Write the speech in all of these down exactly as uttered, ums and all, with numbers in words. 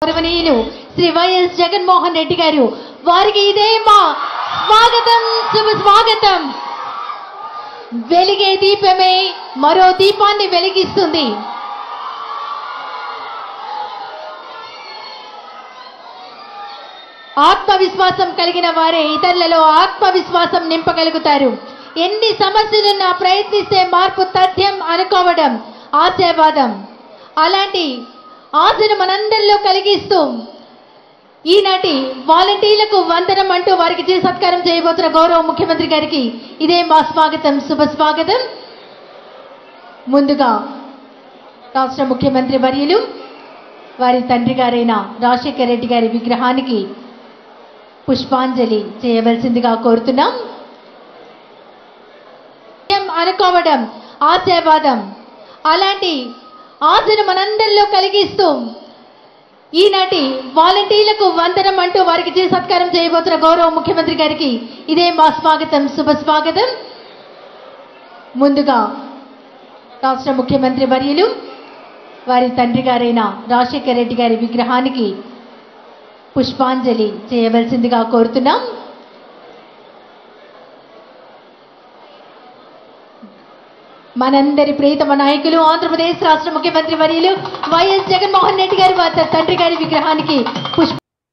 గౌరవనీయులు శ్రీ వైఎస్ జగన్మోహన్ రెడ్డి గారు వారికి ఇదే మా స్వాగతం, శుభ స్వాగతం. వెలిగే దీపమే మరో దీపాన్ని వెలిగిస్తుంది. ఆత్మవిశ్వాసం కలిగిన వారే ఇతరులలో ఆత్మవిశ్వాసం నింపగలుగుతారు. ఎన్ని సమస్యలున్నా ప్రయత్నిస్తే మార్పు తథ్యం అనుకోవడం ఆశావాదం. అలాంటి ఆశను మనందరిలో కలిగిస్తూ ఈనాటి వాలంటీర్లకు వందనం అంటూ వారికి చిరు సత్కారం చేయబోతున్న గౌరవ ముఖ్యమంత్రి గారికి ఇదే మా స్వాగతం, శుభ స్వాగతం. ముందుగా రాష్ట్ర ముఖ్యమంత్రి వర్యులు వారి తండ్రి గారైన రాజశేఖర రెడ్డి గారి విగ్రహానికి పుష్పాంజలి చేయవలసిందిగా కోరుతున్నాం. అనుకోవడం ఆశావాదం. అలాంటి ఆశను మనందరిలో కలిగిస్తూ ఈనాటి వాలంటీర్లకు వందనం అంటూ వారికి చిరు సత్కారం చేయబోతున్న గౌరవ ముఖ్యమంత్రి గారికి ఇదే మా స్వాగతం, శుభ స్వాగతం. ముందుగా రాష్ట్ర ముఖ్యమంత్రి వర్యులు వారి తండ్రి గారైన రాజశేఖర రెడ్డి గారి విగ్రహానికి పుష్పాంజలి చేయవలసిందిగా కోరుతున్నాం. మనందరి ప్రియతమ నాయకులు ఆంధ్రప్రదేశ్ రాష్ట్ర ముఖ్యమంత్రి వర్యులు వైఎస్ జగన్మోహన్ రెడ్డి గారు వారి తండ్రి గారి విగ్రహానికి పుష్ప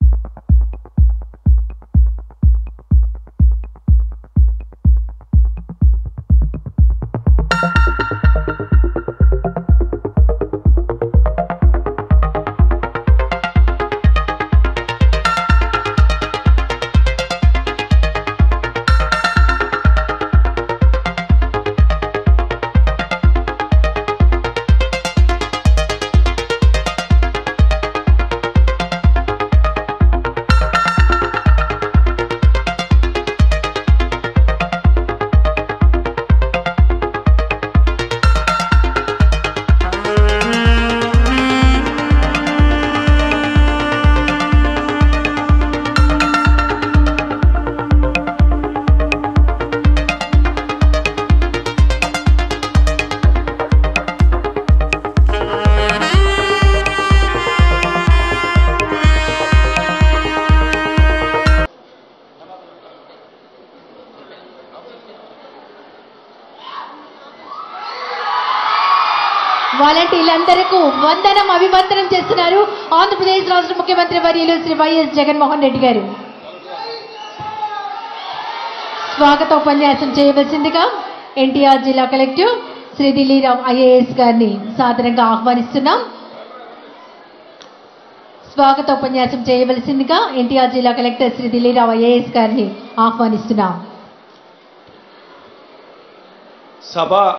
వాలంటీర్లందరికీ వందనం, అభివందనం చేస్తున్నారు ఆంధ్రప్రదేశ్ రాష్ట్ర ముఖ్యమంత్రి వర్యులు శ్రీ వైఎస్ జగన్మోహన్ రెడ్డి గారు. స్వాగతోపన్యాసం చేయవలసిందిగా ఎన్టీఆర్ జిల్లా కలెక్టర్ శ్రీ ఢిల్లీరావు ఐఏఎస్ గారిని సాదరంగా ఆహ్వానిస్తున్నాం. స్వాగతోపన్యాసం చేయవలసిందిగా ఎన్టీఆర్ జిల్లా కలెక్టర్ శ్రీ ఢిల్లీరావు ఐఏఎస్ గారిని ఆహ్వానిస్తున్నాం. సభ